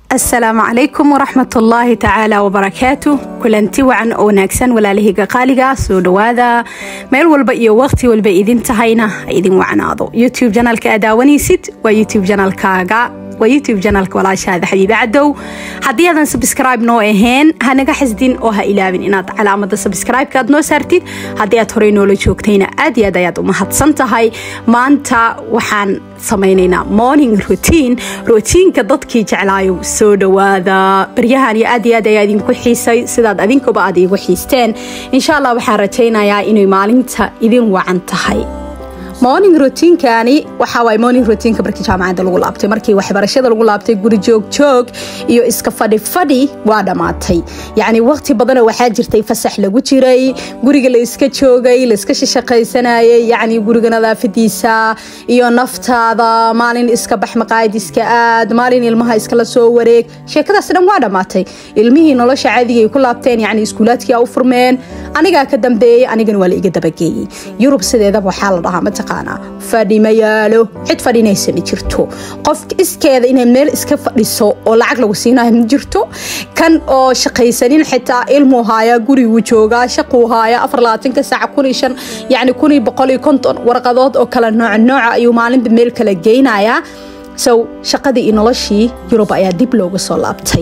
السلام عليكم ورحمة الله تعالى وبركاته. كلنتي وعن وناكسن ولا لهيقا قالقا سودو هذا ميل والبقية وقتي والبقية إذن تهينا إذن وعناضو يوتيوب جانالك أداواني ست ويوتيوب جانالك آقا ويوتيوب جانالك ولا شاهد حبيبي عدو حدي هذا سبسكرايب نو إهين هنقا حسدين أوها إلابين إناد علامة سبسكرايب كاد نو سارتين هدي أتهورينو لجوكتين أدي أدايات ومحط سنتهاي ما أنت وحان سمينينا morning routine كدتكي جعلايو سودو هذا بريهان يأدي أدين كحيسي سداد أدين كوبا أدي وحيستين إن شاء الله وحارتينا يا إنو مالينتا إذن وعنتهاي morning routine كاني وحاوي morning routine كبركي جامعة دلو لابتي مركي وحبرشة دلو لابتي قولي جوك iyo iska fadhi waa dhamaatay yani waqti badan waxa jirtay fasax lagu jiray guriga la iska joogay la iska shaqaysanayay yani guriga nadaafadiisa iyo naftaada maalin iska bax maqaayad iska aad maalin ilmaha iska la soo wareeg sheekadaas dhan waa dhamaatay ilmihii nolosha caadiga ay ku laabteen yani iskuulaadkii ay u furmeen aniga ka dambeeyay anigana waa la iga dabageeyay Yurub sideedaba waxa la dhahaa ma taqaana fadhi ma yaalo cid fadhinaysa ma jirto qof iskeeda inay meel iska fadhiso oo lacag lagu siinahay ma jirto kan oo shaqaysanin xitaa ilmu haaya guri uu jooga shaqo haaya 24 saac kulishan yani 150 warqadood oo kala nooc ayuu maalinba meel kala geynaya shaqadii noloshii Yurub ayaa dib looga soo laabtay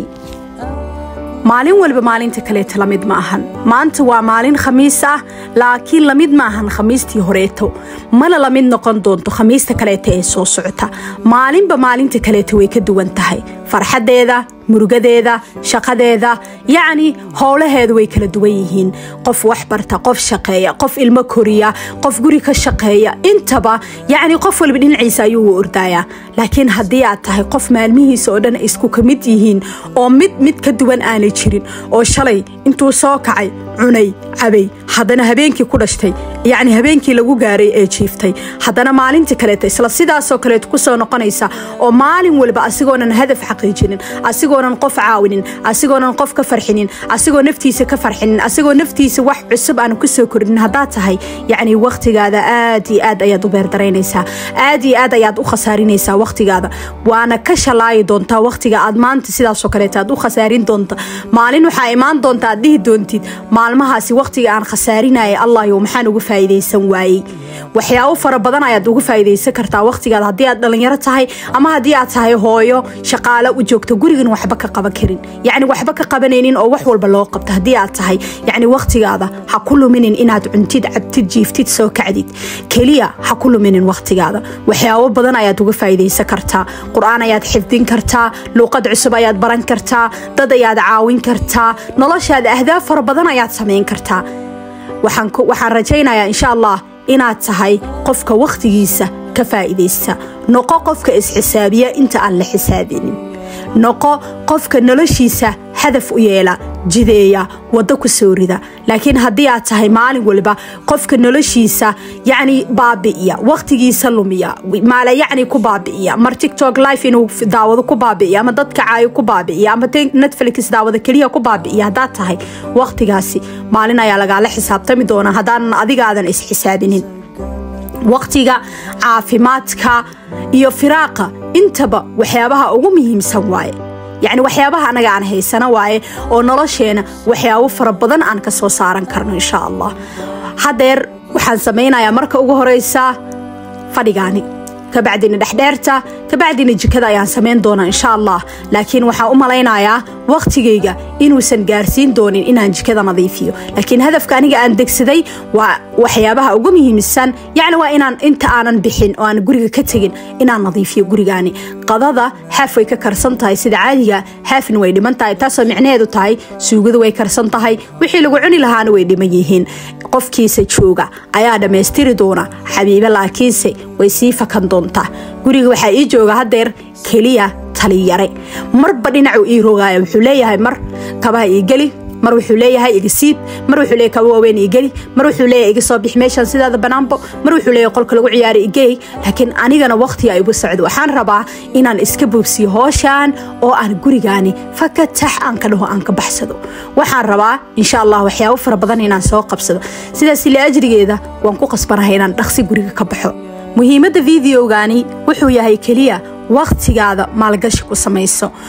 maalin walba maalinta kale lamid ma ahan maanta waa maalin khamiis ah laakiin lamid ma ahan khamiistii horeeto mana lamid noqon doonto khamiista kale ee soo socota maalinba maalinta kale way ka duwan tahay farxadeeda murugadeeda shaqadeeda yani howlaheedu way kala duwan yihiin qof wax barta qof shaqeeya qof ilmo koriya qof guri ka shaqeeya intaba yani qof walba dhinaciisa ayuu ordaya laakiin hadii aad tahay qof maalmihiisa oo dhan isku kamid yihiin oo mid ka duwan aan jirin oo shalay intuu soo kacay cunay cabay hadana habeenkii ku dhashtay yani habeenkii lagu gaaray ee jiiftay hadana maalinta kale isla sidaas oo kale ku soo noqonaysa oo maalin walba asigoonan hadaf xaqiijinin asigoonan qof caawinin asigoonan qof ka farxinin asigoo naftiisa ka farxinin asigoo naftiisa wax cusub aan ku soo kordhin hadaa tahay yani waqtigaada aad iyo aad ayaad u beerdareynaysaa aad iyo aad ayaad u khasaarinaysaa waqtigaada waana ka shalaay doontaa waqtiga aad maanta sidaas oo kale aad u khasaarin doonta maalin waxa imaan doonta aad dhihi doontid maalmahaasi waqtiga aan khasaarinay Allah iyo maxaan ugu faa'iideysan waayay waxyaabo fara badan ayaad ugu faa'iideysan kartaa waqtigaada hadii aad dhalinyaro tahay ama hadii aad tahay hooyo shaqaale u joogto gurigan waxba ka qaban karin yani waxba ka qabanaynin oo wax walba loo qabto hadii aad tahay yani waqtigaada ha ku luminin inaad cuntid cabtid jiiftid soo kacdid kaliya ha ku luminin waqtigaada waxyaabo badan ayaad ugu faa'iideysan kartaa quraan ayaad xifdin kartaa luqad cusub ayaad baran kartaa dad ayaad caawin kartaa noloshaada ahdaaf fara badan ayaad sameyn kartaa waxaan rajaynayaa insha Allah inaad tahay qofka waqtigiisa ka faa'iideysta noqo qofka is xisaabiya inta aan la xisaabinin noqo qofka noloshiisa hadaf u yeela jideeya wada ku soo rida laakiin hadii aad tahay maalin walba qofka noloshiisa yani baabi'iya waqtigiisa lumiya maala yani ku baabi'iya mar TikTok live inuu daawado ku baabi'iya ama dadka caayo ku baabi'iya ama Netflix daawado kaliya ku baabi'iya hadaa tahay waqtigaasi maalin ayaa laga la xisaabtami doona hadaan adigaadan is xisaabinin waqtiga caafimaadka iyo firaaqa intaba waxyaabaha ugu muhiimsan waaye يعني waxyaabaha anaga aan haysana waaye oo nolosheena waxyaabo fara badan aan ka soo saaran karno insha Allah hadeer waxaan sameynayaa marka ugu horeysa fadhigaani ka bacdina dhaxdheerta ka bacdina jikada ayaan sameyn doonaa insha Allah laakiin waxa u maleynayaa waqtigeyga inuusan gaarsiin doonin inaan jikada nadiifiyo laakiin hadafka aniga aan degsaday waa waxyaabaha ugu muhiimsan yani waa inaan inta aanan bixin oo aan guriga ka tagin inaan nadiifiyo gurigaani qadada haaf way ka karsan tahay sida caadiga haafin way dhiman tahay taasoo micnaheedu tahay suugadu way karsan tahay wixii lagu cuni lahaana way dhiman yihiin qofkiisa jooga ayaa dhameystiri doona xabiiba laakiinse way sii fakan doontaa guriga waxa ii jooga hadeer kaliya taliyare marba dhinacu ii rogaaya wuxuu leeyahay mar kabaha ii gali mar wuxuu leeyahay iga siid mar wuxuu leeyahay kaba weyn ii gali mar wuxuu leeyahay iga soo bix meeshan sidaada banaanbo mar wuxuu leeyahay qolka lagu ciyaari igay laakiin anigana waqti ay ugu socdo waxaan rabaa inaan iska boobsiyo hooshan oo aan gurigaani fakatax aan ka dhaho aan ka baxsado waxaan rabaa insha Allah waxyaabo fara badan inaan soo qabsado sidaas ila ajrigeeda waan ku qasbanahay inaan dhaqsi guriga ka baxo muhiimadda videogaani wuxuu yahay kaliya waqtigaada maalgashi ku samayso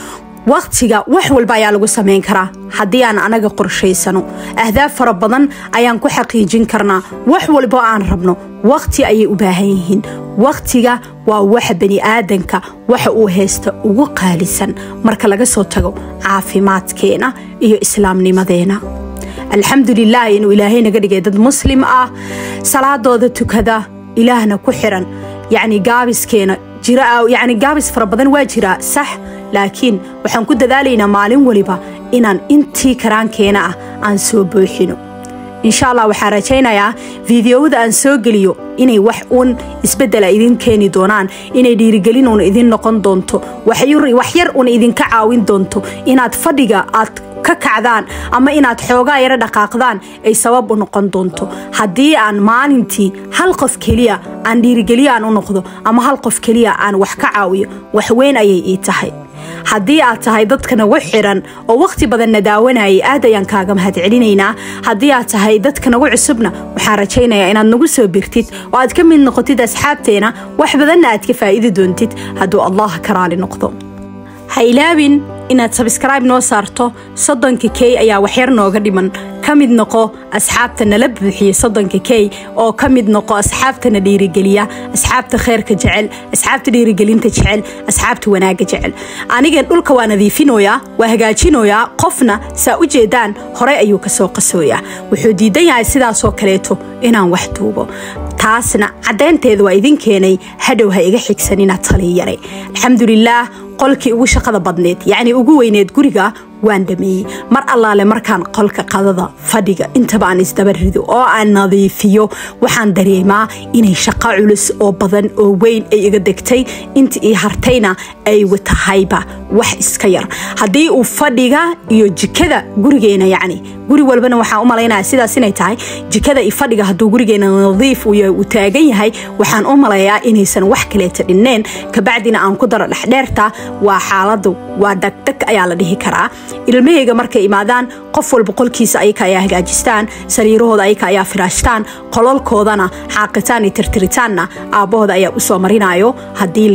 waqtiga wax walba ayaa lagu sameyn karaa haddii aan anaga qorshaysano ahdaaf fara badan ayaan ku xaqiijin karnaa wax walba aan rabno waqti ayay u baahan yihiin waqtiga waa waxa bani aadanka waxa uu haysta ugu qaalisan marka laga soo tago caafimaadkeena iyo islaamnimadeena alxamdulilah inuu ilaahay naga dhigay dad muslim ah salaadooda tukada ilaahna ku xiran yacni gaabiskeena jira yacni gaabis fara badan waa jira sax laakiin waxaan ku dadaalaynaa maalin waliba inaan intii karaankeena ah aan soo buuxino insha Allah waxaan rajaynayaa fiidiyowada aan soo geliyo inay wax uun isbedel idin keeni doonaan inay dhiirigelin uun idin noqon doonto wax yar uun idinka caawin doonto inaad fadhiga aad ka kacdaan ama inaad xoogaa yara dhaqaaqdaan ay sabab u noqon doonto haddii aan maalintii hal qof keliya aan dhiirigeliyo aan u noqdo ama hal qof keliya aan wax ka caawiyo wax weyn ayay ii tahay haddii aad tahay dadka nagu xiran oo waqti badan na daawanayay aad ayaan kaaga mahadcelinaynaa haddii aad tahay dadka nagu cusubna waxaan rajaynayaa inaad nagu soo birtid oo aad ka mid noqotid asxaabteena wax badanna aad ka faa'iidi doontid hadduu Allah ka raali noqdo ha ilaabin inaad subscribe noo saarto 30k ayaa wax yar nooga dhiman kamid noqo asxaabta nala buuxiye 30k oo kamid noqo asxaabtana dhiirigeliya asxaabta khayrka jecel asxaabta dhiirigelinta jecel asxaabta wanaaga jecel aniga dhulka waa nadiifinoyaa waa hagaajinoyaa qofna saa u jeedaan hore ayuu ka soo qasooyaa wuxuu diidan yahay sidaas oo kaleeto inaan wax duubo taasna cadeynteedu waa idin keenay hadhow ha iga xigsanina taliyare alxamdulillaah qolkii ugu shaqada badneed yacni ugu weyneed guriga waan dhameeyey mar allaale markaan qolka qadada fadhiga intaba aan isdaba rido oo aan nadiifiyo waxaan dareemaa inay shaqo culus oo badan oo weyn ay iga degtay inta ii hartayna ay watahayba wax iska yar haddii uu fadhiga iyo jikada gurigeena yacni guri walbana waxaan u malaynayaa sidaas inay tahay jikada iyo fadhiga hadduu gurigeena nadiif u taagan yahay waxaan u malayaa inaysan wax kaleeta dhinneen kabacdina aan ku daro dhexdheerta waa xaaladu waa degdeg ayaa la dhihi karaa ilmahayga markay imaadaan qof walba qolkiisa ayaka ayaa hagaajistaan sariirahooda ayaka ayaa firaashtaan qololkoodana xaaqitaan iyo tirtiritaanna aabbahooda ayaa u soo marinayo haddii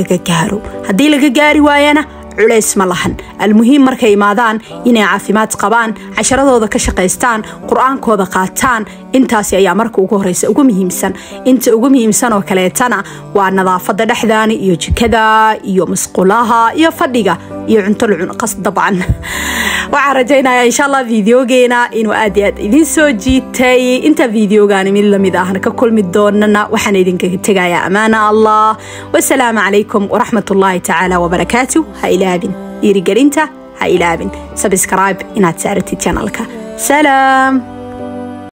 laga gaari waayana culays ma lahan almuhiim markay imaadaan inay caafimaad qabaan casharadooda ka shaqaystaan quraankooda qaataan intaasi ayaa marka ugu horeysa ugu muhiimsan inta ugu muhiimsan oo kaleetana waa nadaafada dhexdaani iyo jikada iyo masqulaha iyo fadhiga iyo cunto qas dabcan waxaan rajaynayaa insha Allah fiidiyogeena inuu aad iyo aad idin soo jiitay inta fiidiyogaani mid lamid ahna ka kulmi doonana waxaan idinkaga tegayaa amaana Allah wassalaamu calaykum waraxmatullaahi tacaala wabarakaatuh ha ilaabin dhiirigelinta ha ilaabin subscribe inaad saartid channelka salaam